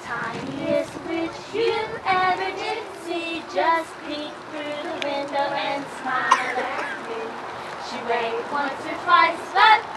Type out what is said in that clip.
Tiniest witch you ever did see just peeked through the window and smiled at me. She waved once or twice, but